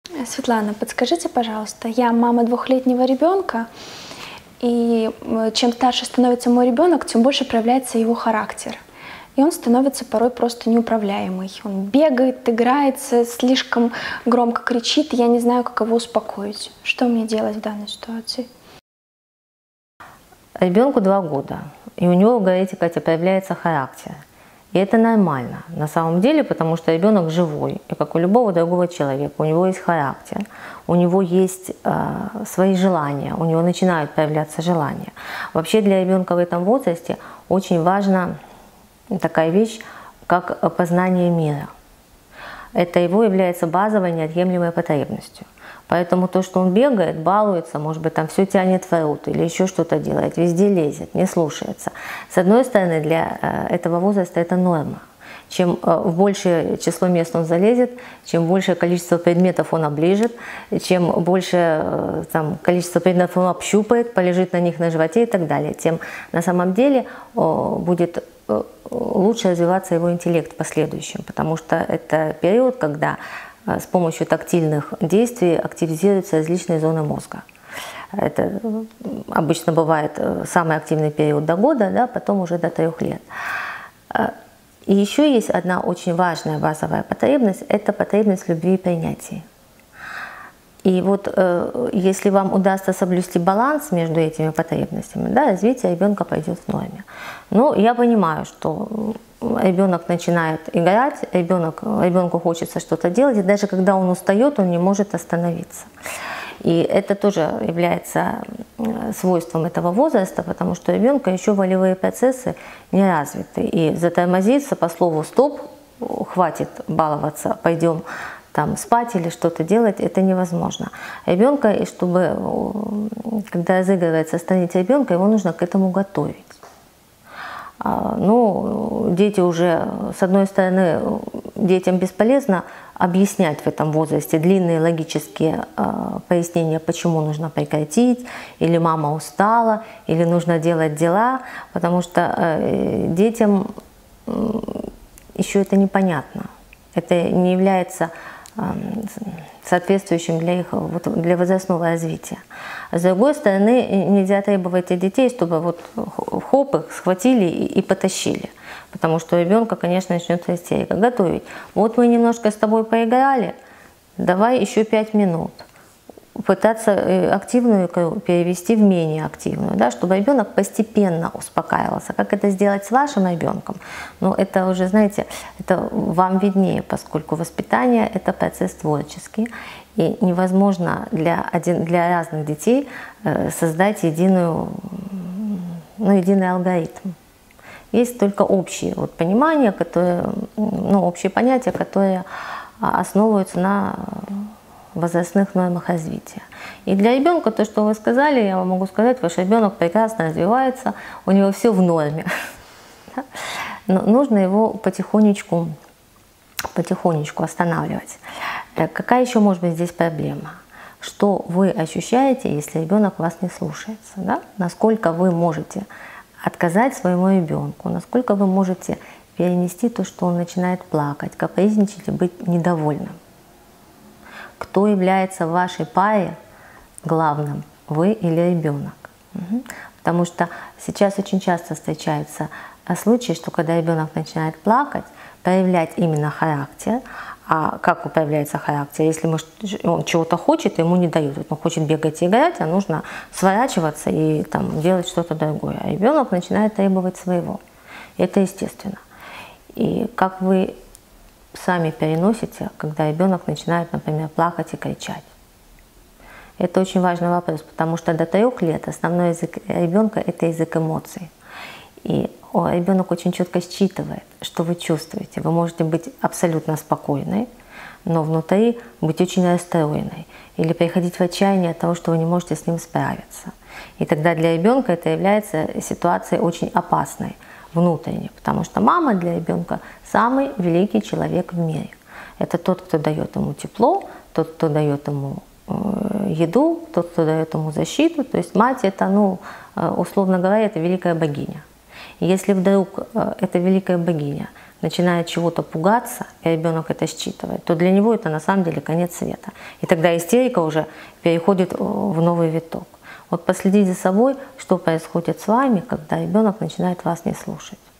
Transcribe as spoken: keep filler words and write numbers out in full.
Светлана, подскажите, пожалуйста, я мама двухлетнего ребенка, и чем старше становится мой ребенок, тем больше проявляется его характер. И он становится порой просто неуправляемый. Он бегает, играется, слишком громко кричит, и я не знаю, как его успокоить. Что мне делать в данной ситуации? Ребенку два года, и у него, говорите, Катя, проявляется характер. И это нормально на самом деле, потому что ребенок живой, и как у любого другого человека, у него есть характер, у него есть э, свои желания, у него начинают проявляться желания. Вообще для ребенка в этом возрасте очень важна такая вещь, как познание мира. Это его является базовой неотъемлемой потребностью. Поэтому то, что он бегает, балуется, может быть, там все тянет в рот или еще что-то делает, везде лезет, не слушается. С одной стороны, для этого возраста это норма. Чем в большее число мест он залезет, чем большее количество предметов он оближет, чем больше там, количество предметов он общупает, полежит на них на животе и так далее, тем на самом деле будет лучше развиваться его интеллект в последующем, потому что это период, когда с помощью тактильных действий активизируются различные зоны мозга. Это обычно бывает самый активный период до года, да, потом уже до трех лет. И еще есть одна очень важная базовая потребность – это потребность любви и принятия. И вот э, если вам удастся соблюсти баланс между этими потребностями, да, развитие ребенка пойдет в норме. Но я понимаю, что ребенок начинает играть, ребенок, ребенку хочется что-то делать, и даже когда он устает, он не может остановиться. И это тоже является свойством этого возраста, потому что у ребенка еще волевые процессы не развиты. И затормозиться по слову «стоп», хватит баловаться, пойдем там спать или что-то делать, это невозможно. Ребенка, и чтобы, когда разыгрывается состояние ребенка, его нужно к этому готовить. Ну, дети уже, с одной стороны, детям бесполезно объяснять в этом возрасте длинные логические э, пояснения, почему нужно прекратить, или мама устала, или нужно делать дела, потому что э, детям э, еще это непонятно. Это не является э, соответствующим для их вот, для возрастного развития. С другой стороны, нельзя требовать от детей, чтобы вот хоп, их схватили и, и потащили. Потому что у ребенка, конечно, начнется истерика. Готовить. Вот мы немножко с тобой поиграли, давай еще пять минут. Пытаться активную игру перевести в менее активную, да, чтобы ребенок постепенно успокаивался. Как это сделать с вашим ребенком? Ну, это уже, знаете, это вам виднее, поскольку воспитание – это процесс творческий. И невозможно для, один, для разных детей создать единую, ну, единый алгоритм. Есть только общие вот, понимания, которые, ну, общие понятия, которые основываются на возрастных нормах развития. И для ребенка, то, что вы сказали, я вам могу сказать, ваш ребенок прекрасно развивается, у него все в норме. Но нужно его потихонечку, потихонечку останавливать. Какая еще может быть здесь проблема? Что вы ощущаете, если ребенок вас не слушается? Да? Насколько вы можете отказать своему ребенку, насколько вы можете перенести то, что он начинает плакать, капризничать и быть недовольным. Кто является в вашей паре главным, вы или ребенок? Угу. Потому что сейчас очень часто встречаются случаи, что когда ребенок начинает плакать, проявлять именно характер. А как проявляется характер? Если он чего-то хочет, ему не дают. Он хочет бегать и играть, а нужно сворачиваться и там, делать что-то другое. А ребенок начинает требовать своего. И это естественно. И как вы сами переносите, когда ребенок начинает, например, плакать и кричать? Это очень важный вопрос, потому что до трех лет основной язык ребенка – это язык эмоций. И ребенок очень четко считывает, что вы чувствуете. Вы можете быть абсолютно спокойной, но внутри быть очень расстроенной. Или приходить в отчаяние от того, что вы не можете с ним справиться. И тогда для ребенка это является ситуацией очень опасной внутренне, потому что мама для ребенка самый великий человек в мире. Это тот, кто дает ему тепло, тот, кто дает ему еду, тот, кто дает ему защиту. То есть мать – это, ну, условно говоря, это великая богиня. И если вдруг эта великая богиня начинает чего-то пугаться, и ребенок это считывает, то для него это на самом деле конец света. И тогда истерика уже переходит в новый виток. Вот последите за собой, что происходит с вами, когда ребенок начинает вас не слушать.